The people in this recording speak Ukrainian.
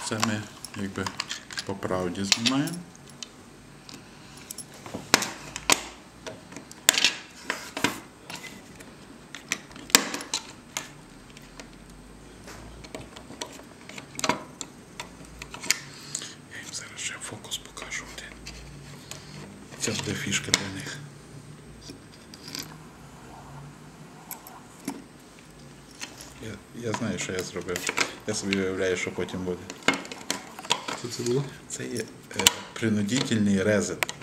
Це ми якби по правді знімаємо. Я їм зараз ще фокус покажу. Це буде фішка для них. Я знаю, що я зробив. Я собі уявляю, що потім буде. Що це було? Це є принудительний резет.